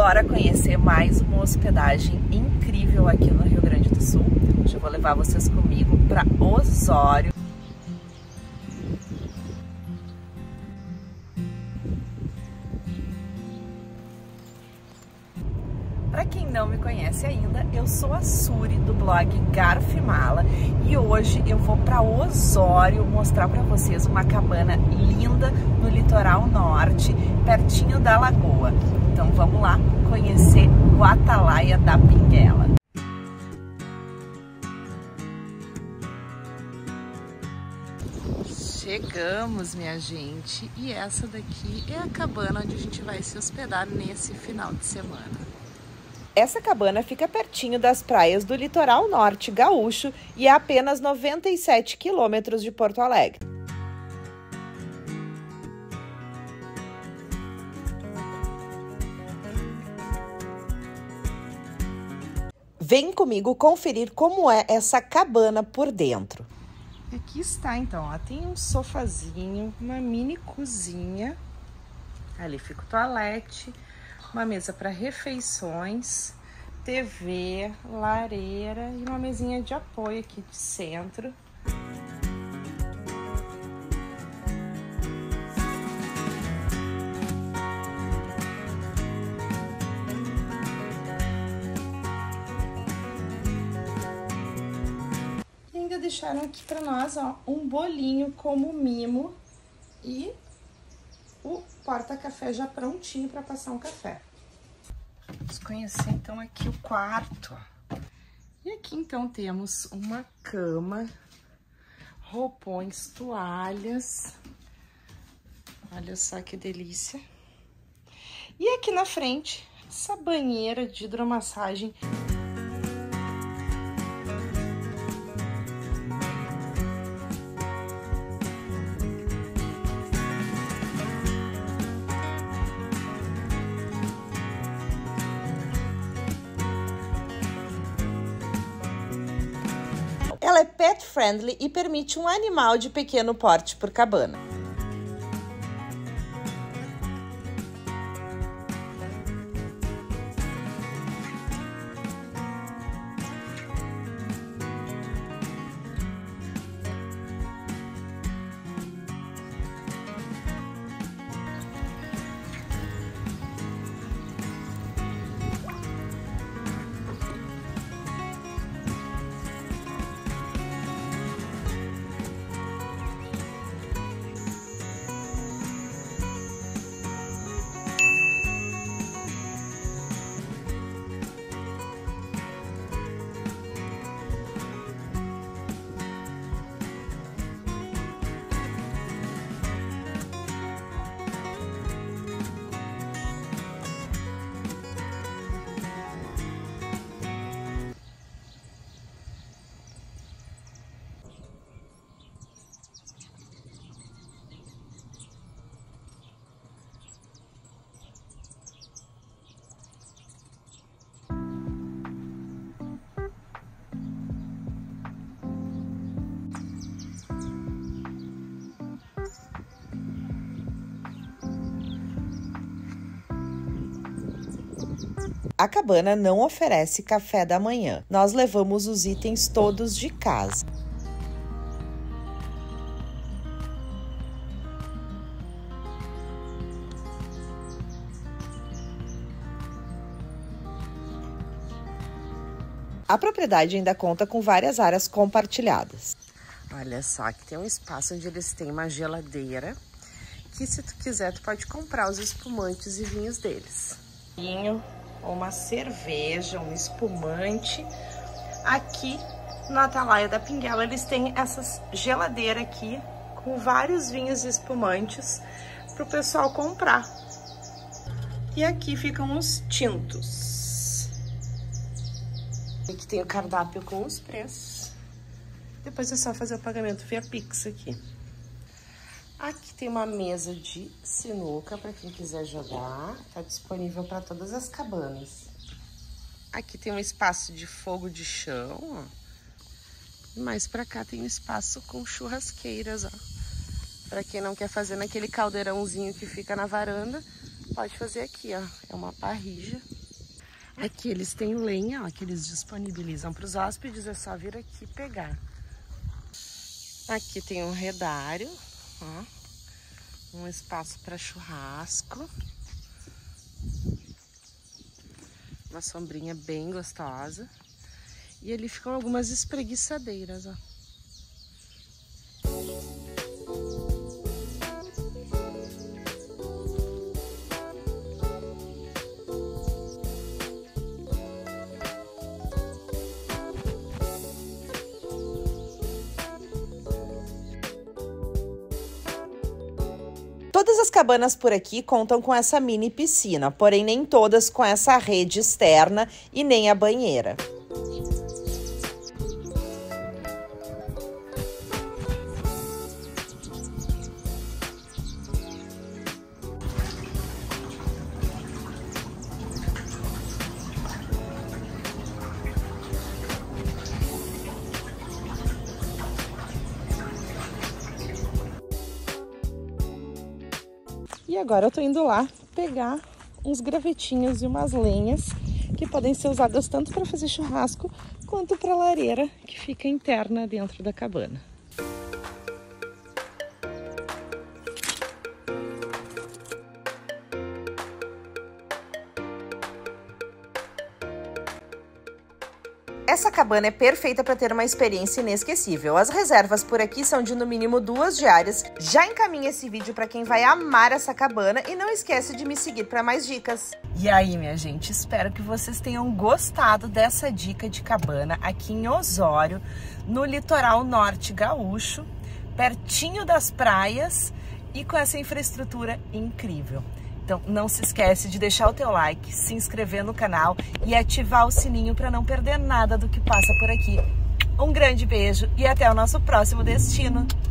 Bora conhecer mais uma hospedagem incrível aqui no Rio Grande do Sul. Hoje eu vou levar vocês comigo para Osório. Para quem não me conhece ainda, eu sou a Suri do blog Garfo e Mala e hoje eu vou para Osório mostrar para vocês uma cabana linda no litoral norte, pertinho da lagoa. Então vamos lá conhecer o Atalaia da Pinguela. Chegamos, minha gente, e essa daqui é a cabana onde a gente vai se hospedar nesse final de semana. Essa cabana fica pertinho das praias do litoral norte gaúcho e é apenas 97 quilômetros de Porto Alegre. Vem comigo conferir como é essa cabana por dentro. Aqui está então, ó, tem um sofazinho, uma mini cozinha, ali fica o toalete, uma mesa para refeições, TV, lareira e uma mesinha de apoio aqui de centro. E ainda deixaram aqui para nós, ó, um bolinho como mimo e o porta-café já prontinho para passar um café. Vamos conhecer então aqui o quarto. E aqui então temos uma cama, roupões, toalhas. Olha só que delícia. E aqui na frente, essa banheira de hidromassagem. Ela é pet friendly e permite um animal de pequeno porte por cabana. A cabana não oferece café da manhã. Nós levamos os itens todos de casa. A propriedade ainda conta com várias áreas compartilhadas. Olha só, que tem um espaço onde eles têm uma geladeira, que se tu quiser tu pode comprar os espumantes e vinhos deles. Vinho, uma cerveja, um espumante. Aqui no Atalaia da Pinguela eles têm essa geladeira aqui com vários vinhos e espumantes para o pessoal comprar. E aqui ficam os tintos. Aqui tem o cardápio com os preços. Depois é só fazer o pagamento via Pix aqui. Aqui tem uma mesa de sinuca para quem quiser jogar. Tá disponível para todas as cabanas. Aqui tem um espaço de fogo de chão, ó. E mais para cá tem um espaço com churrasqueiras, ó. Para quem não quer fazer naquele caldeirãozinho que fica na varanda, pode fazer aqui, ó. É uma parrilla. Aqui eles têm lenha, ó, que eles disponibilizam para os hóspedes, é só vir aqui pegar. Aqui tem um redário, ó, um espaço para churrasco. Uma sombrinha bem gostosa. E ali ficam algumas espreguiçadeiras, ó. Todas as cabanas por aqui contam com essa mini piscina, porém nem todas com essa rede externa e nem a banheira. E agora eu tô indo lá pegar uns gravetinhos e umas lenhas que podem ser usadas tanto para fazer churrasco quanto para lareira que fica interna dentro da cabana. Essa cabana é perfeita para ter uma experiência inesquecível. As reservas por aqui são de no mínimo 2 diárias. Já encaminha esse vídeo para quem vai amar essa cabana e não esquece de me seguir para mais dicas. E aí, minha gente, espero que vocês tenham gostado dessa dica de cabana aqui em Osório, no litoral norte gaúcho, pertinho das praias e com essa infraestrutura incrível. Então, não se esquece de deixar o teu like, se inscrever no canal e ativar o sininho para não perder nada do que passa por aqui. Um grande beijo e até o nosso próximo destino!